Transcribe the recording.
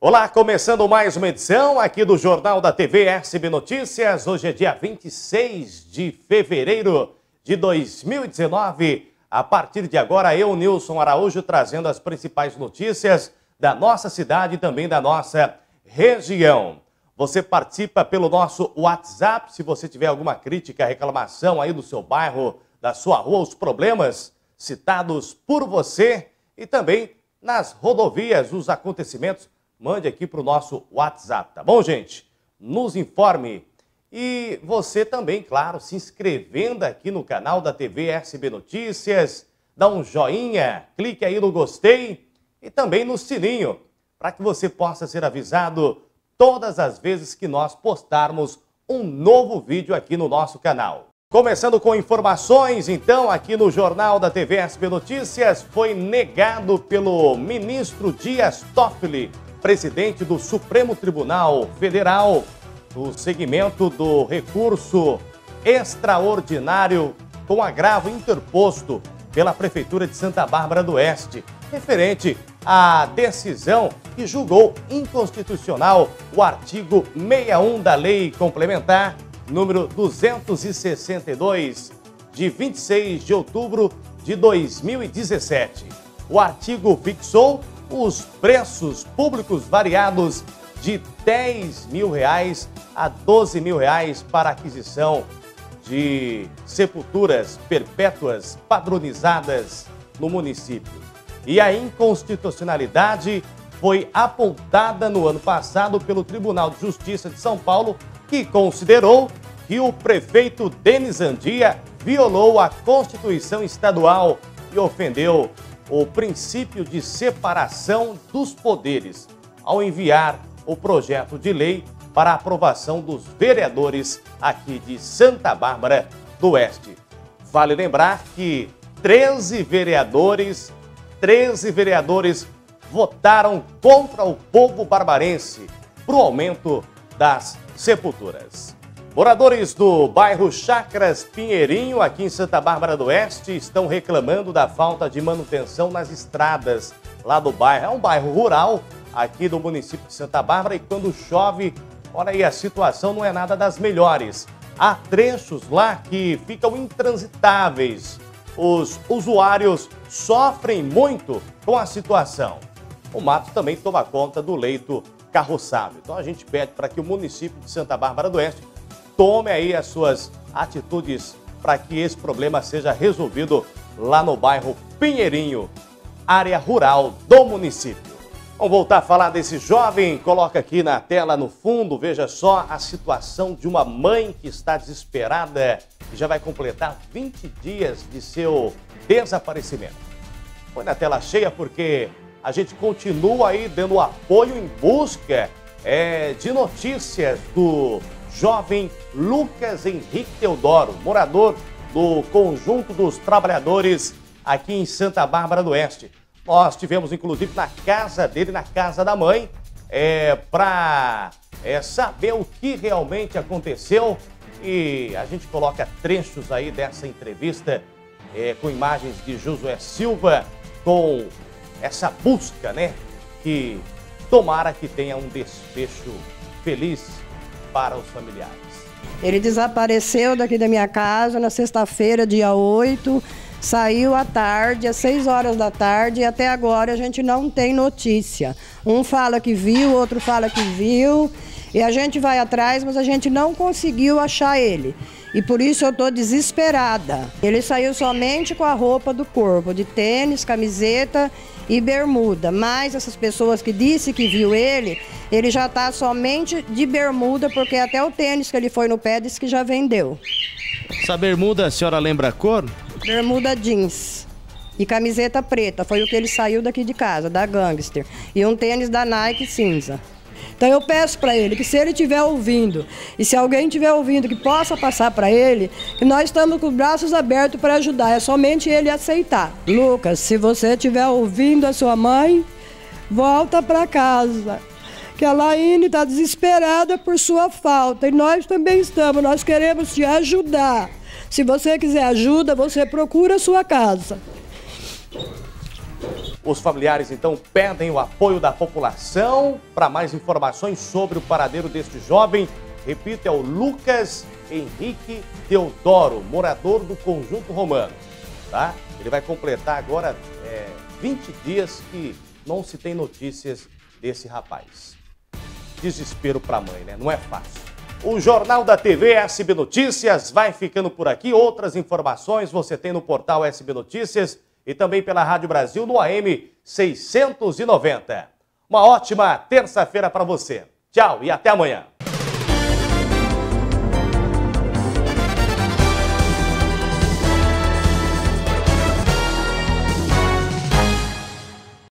Olá, começando mais uma edição aqui do Jornal da TV SB Notícias. Hoje é dia 26 de fevereiro de 2019. A partir de agora, eu, Nilson Araújo, trazendo as principais notícias da nossa cidade e também da nossa região. Você participa pelo nosso WhatsApp, se você tiver alguma crítica, reclamação aí do seu bairro, da sua rua, os problemas citados por você e também nas rodovias, os acontecimentos. Mande aqui para o nosso WhatsApp, tá bom, gente? Nos informe. E você também, claro, se inscrevendo aqui no canal da TV SB Notícias, dá um joinha, clique aí no gostei e também no sininho, para que você possa ser avisado todas as vezes que nós postarmos um novo vídeo aqui no nosso canal. Começando com informações, então, aqui no Jornal da TV SB Notícias, foi negado pelo ministro Dias Toffoli, presidente do Supremo Tribunal Federal, o segmento do recurso extraordinário com agravo interposto pela Prefeitura de Santa Bárbara do Oeste, referente à decisão que julgou inconstitucional o artigo 61 da Lei Complementar número 262, de 26 de outubro de 2017. O artigo fixou os preços públicos variados de R$10 mil a R$12 mil para aquisição de sepulturas perpétuas padronizadas no município. E a inconstitucionalidade foi apontada no ano passado pelo Tribunal de Justiça de São Paulo, que considerou que o prefeito Denis Andia violou a Constituição Estadual e ofendeu o princípio de separação dos poderes ao enviar o projeto de lei para aprovação dos vereadores aqui de Santa Bárbara do Oeste. Vale lembrar que 13 vereadores votaram contra o povo barbarense para o aumento das sepulturas. Moradores do bairro Chacras Pinheirinho, aqui em Santa Bárbara do Oeste, estão reclamando da falta de manutenção nas estradas lá do bairro. É um bairro rural aqui do município de Santa Bárbara e quando chove, olha aí, a situação não é nada das melhores. Há trechos lá que ficam intransitáveis. Os usuários sofrem muito com a situação. O mato também toma conta do leito carroçável. Então a gente pede para que o município de Santa Bárbara do Oeste tome aí as suas atitudes para que esse problema seja resolvido lá no bairro Pinheirinho, área rural do município. Vamos voltar a falar desse jovem, coloca aqui na tela no fundo, veja só a situação de uma mãe que está desesperada e já vai completar 20 dias de seu desaparecimento. Põe na tela cheia porque a gente continua aí dando apoio em busca de notícias do jovem Lucas Henrique Teodoro, morador do Conjunto dos Trabalhadores aqui em Santa Bárbara do Oeste. Nós tivemos, inclusive, na casa dele, na casa da mãe, para saber o que realmente aconteceu. E a gente coloca trechos aí dessa entrevista com imagens de Josué Silva, com essa busca, né? Que tomara que tenha um desfecho feliz para os familiares. Ele desapareceu daqui da minha casa na sexta-feira, dia 8, saiu à tarde, às 6 horas da tarde, e até agora a gente não tem notícia. Um fala que viu, outro fala que viu, e a gente vai atrás, mas a gente não conseguiu achar ele. E por isso eu estou desesperada. Ele saiu somente com a roupa do corpo, de tênis, camiseta e bermuda. Mas essas pessoas que disse que viu ele já está somente de bermuda, porque até o tênis que ele foi no pé disse que já vendeu. Essa bermuda, a senhora lembra a cor? Bermuda jeans e camiseta preta, foi o que ele saiu daqui de casa, da Gangster. E um tênis da Nike cinza. Então eu peço para ele que se ele estiver ouvindo, e se alguém estiver ouvindo que possa passar para ele, que nós estamos com os braços abertos para ajudar, é somente ele aceitar. Lucas, se você estiver ouvindo a sua mãe, volta para casa, que a Laine está desesperada por sua falta, e nós também estamos, nós queremos te ajudar. Se você quiser ajuda, você procura a sua casa. Os familiares, então, pedem o apoio da população. Para mais informações sobre o paradeiro deste jovem, repito, é o Lucas Henrique Teodoro, morador do Conjunto Romano. Tá? Ele vai completar agora 20 dias que não se tem notícias desse rapaz. Desespero para a mãe, né? Não é fácil. O Jornal da TV SB Notícias vai ficando por aqui. Outras informações você tem no portal SB Notícias e também pela Rádio Brasil no AM 690. Uma ótima terça-feira para você. Tchau e até amanhã.